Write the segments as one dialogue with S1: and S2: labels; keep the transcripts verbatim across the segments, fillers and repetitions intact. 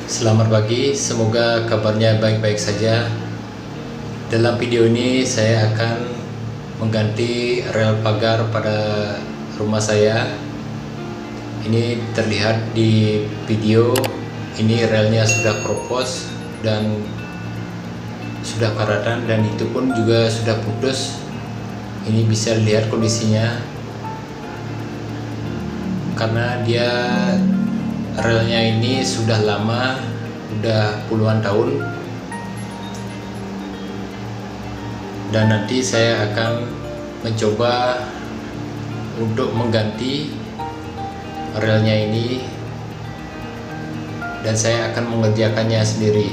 S1: Selamat pagi, semoga kabarnya baik-baik saja. Dalam video ini saya akan mengganti rel pagar pada rumah saya. Ini terlihat di video, ini relnya sudah keropos dan sudah karatan, dan itu pun juga sudah putus. Ini bisa dilihat kondisinya karena dia relnya ini sudah lama, udah puluhan tahun, dan nanti saya akan mencoba untuk mengganti relnya ini, dan saya akan mengerjakannya sendiri.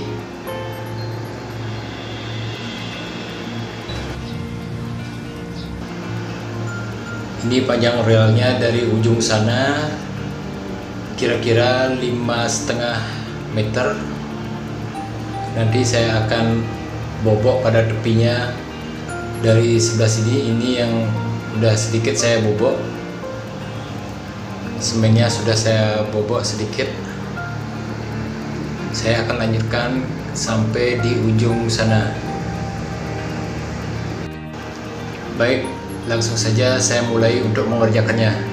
S1: Ini panjang relnya dari ujung sana kira-kira lima setengah meter. Nanti saya akan bobok pada tepinya dari sebelah sini. Ini yang udah sedikit saya bobok, semennya sudah saya bobok sedikit. Saya akan lanjutkan sampai di ujung sana. Baik, langsung saja saya mulai untuk mengerjakannya.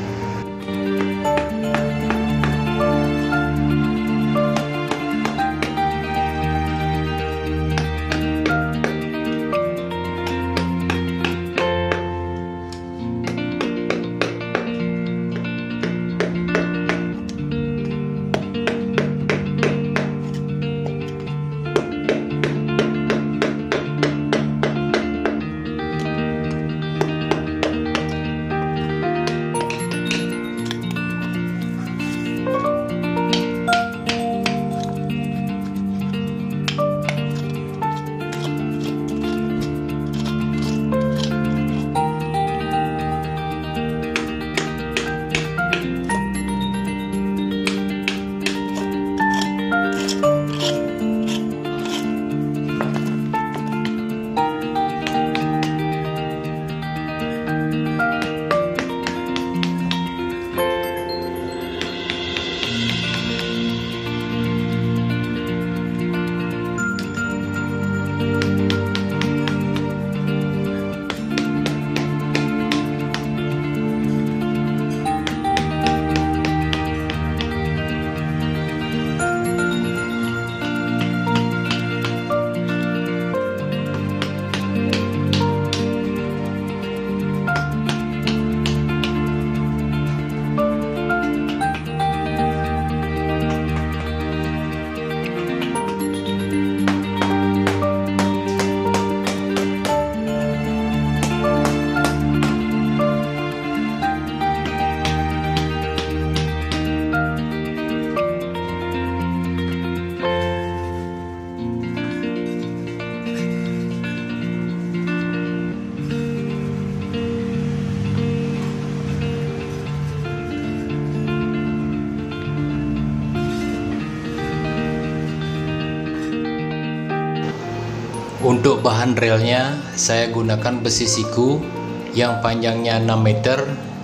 S1: Untuk bahan relnya saya gunakan besi siku yang panjangnya enam meter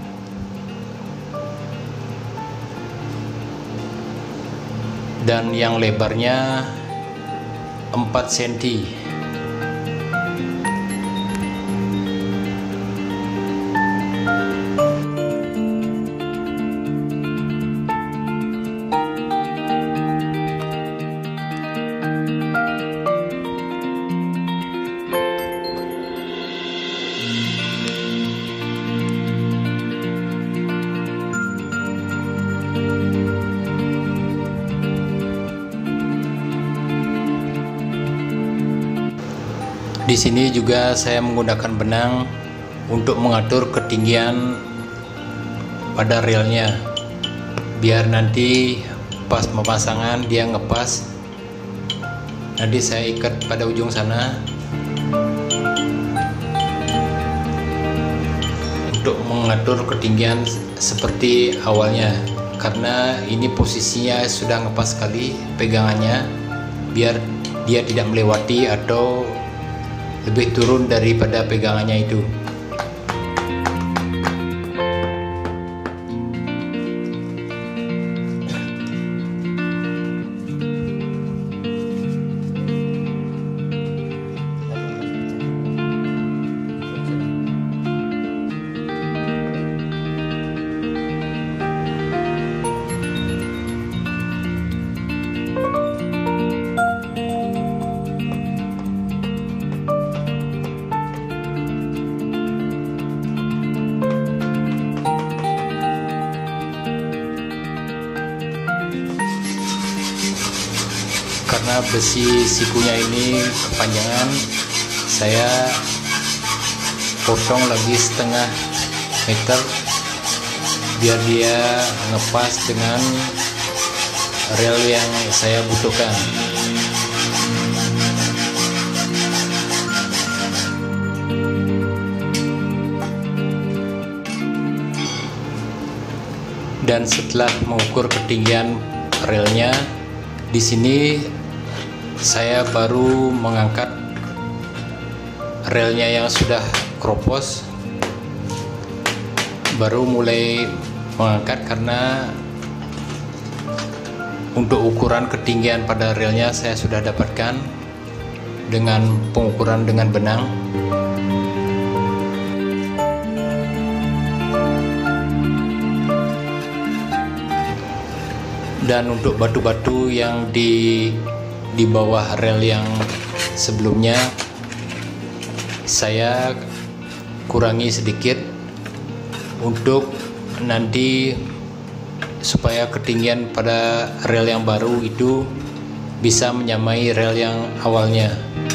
S1: dan yang lebarnya empat sentimeter. Di sini juga saya menggunakan benang untuk mengatur ketinggian pada relnya, biar nanti pas pemasangan dia ngepas. Nanti saya ikat pada ujung sana untuk mengatur ketinggian seperti awalnya, karena ini posisinya sudah ngepas sekali pegangannya, biar dia tidak melewati atau lebih turun daripada pegangannya itu. karena besi sikunya ini kepanjangan, saya potong lagi setengah meter biar dia ngepas dengan rel yang saya butuhkan. Dan setelah mengukur ketinggian relnya, di sini saya baru mengangkat relnya yang sudah kropos, baru mulai mengangkat karena untuk ukuran ketinggian pada relnya saya sudah dapatkan dengan pengukuran dengan benang. Dan untuk batu-batu yang di di bawah rel yang sebelumnya saya kurangi sedikit untuk nanti supaya ketinggian pada rel yang baru itu bisa menyamai rel yang awalnya.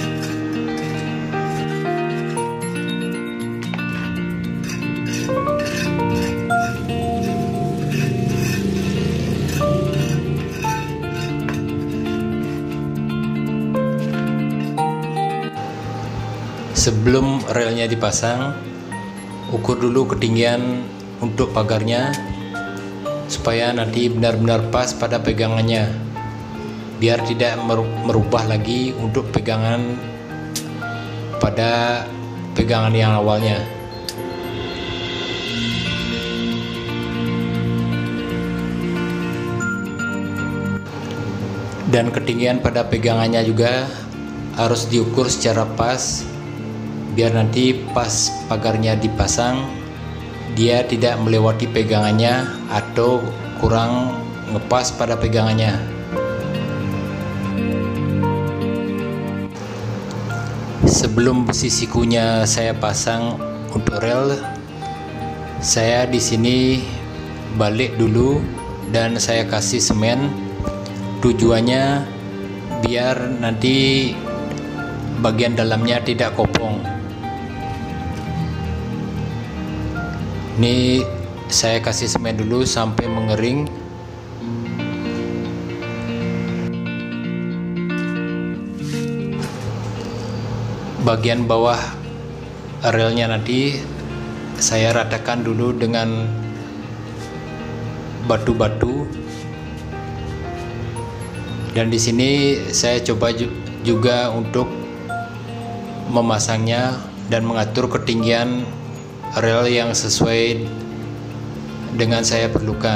S1: Sebelum relnya dipasang, ukur dulu ketinggian untuk pagarnya supaya nanti benar-benar pas pada pegangannya, biar tidak merubah lagi untuk pegangan pada pegangan yang awalnya. Dan ketinggian pada pegangannya juga harus diukur secara pas, biar nanti pas pagarnya dipasang dia tidak melewati pegangannya atau kurang ngepas pada pegangannya. Sebelum besi sikunya saya pasang untuk rel, saya di sini balik dulu dan saya kasih semen. Tujuannya biar nanti bagian dalamnya tidak kopong. Ini saya kasih semen dulu sampai mengering. Bagian bawah relnya nanti saya ratakan dulu dengan batu-batu. Dan di sini saya coba juga untuk memasangnya dan mengatur ketinggian rel yang sesuai dengan saya perlukan.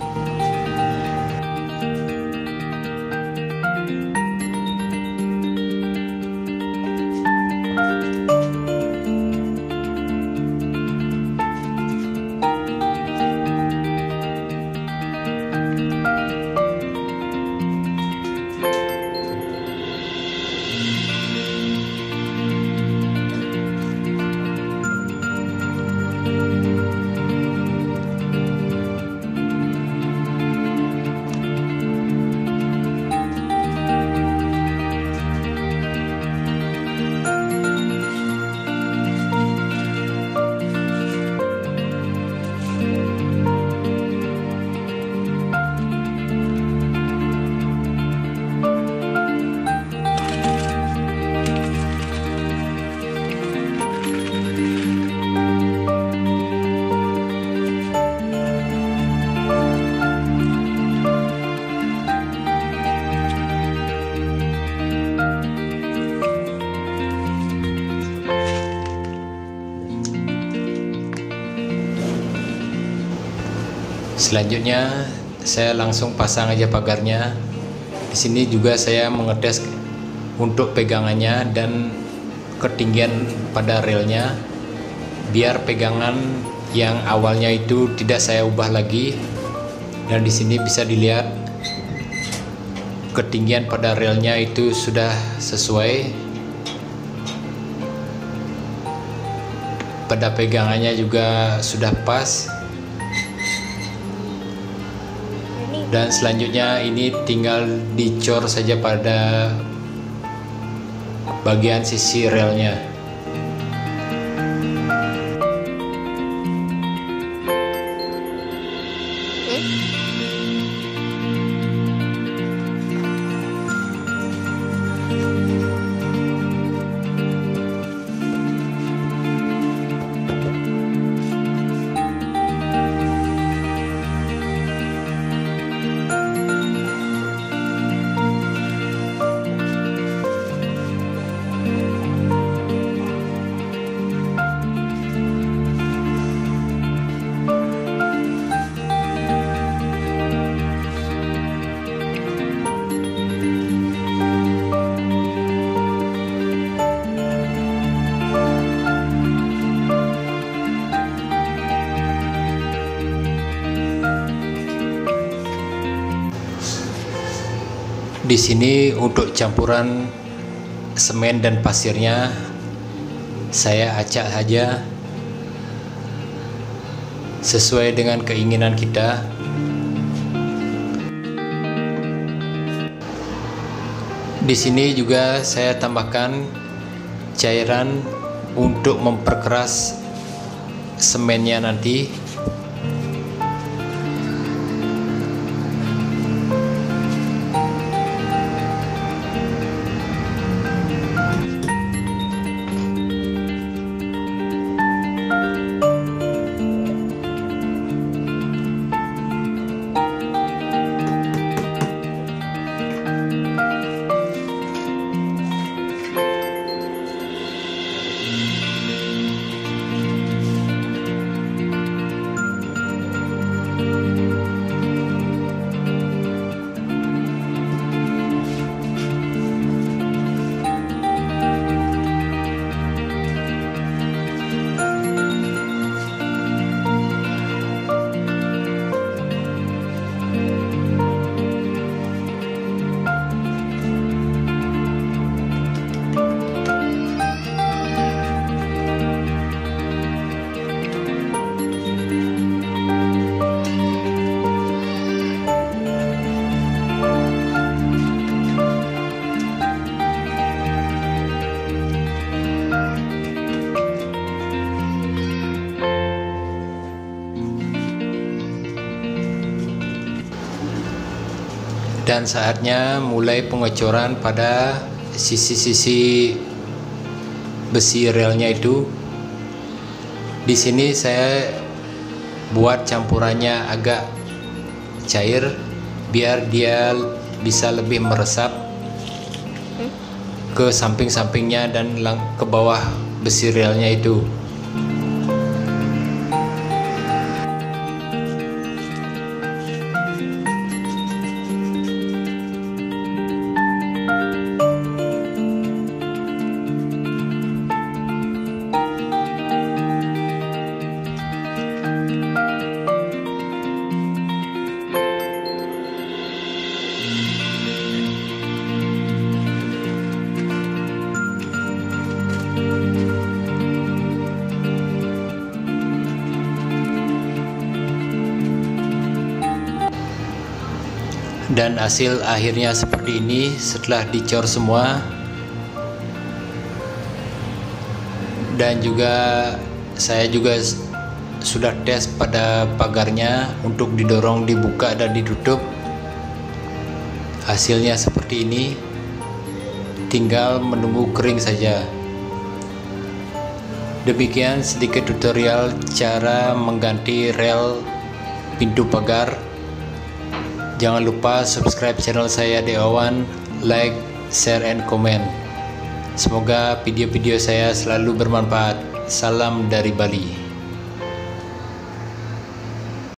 S1: Selanjutnya saya langsung pasang aja pagarnya. Di sini juga saya mengetes untuk pegangannya dan ketinggian pada relnya, biar pegangan yang awalnya itu tidak saya ubah lagi. Dan di sini bisa dilihat ketinggian pada relnya itu sudah sesuai. Pada pegangannya juga sudah pas. Dan selanjutnya ini tinggal dicor saja pada bagian sisi relnya. Di sini untuk campuran semen dan pasirnya saya acak saja sesuai dengan keinginan kita. Di sini juga saya tambahkan cairan untuk memperkeras semennya nanti. Dan saatnya mulai pengecoran pada sisi-sisi besi relnya itu. Di sini saya buat campurannya agak cair biar dia bisa lebih meresap ke samping-sampingnya dan ke bawah besi relnya itu. Dan hasil akhirnya seperti ini setelah dicor semua. Dan juga saya juga sudah tes pada pagarnya untuk didorong, dibuka dan ditutup. Hasilnya seperti ini, tinggal menunggu kering saja. Demikian sedikit tutorial cara mengganti rel pintu pagar. Jangan lupa subscribe channel saya Dewawan, like, share, and comment. Semoga video-video saya selalu bermanfaat. Salam dari Bali.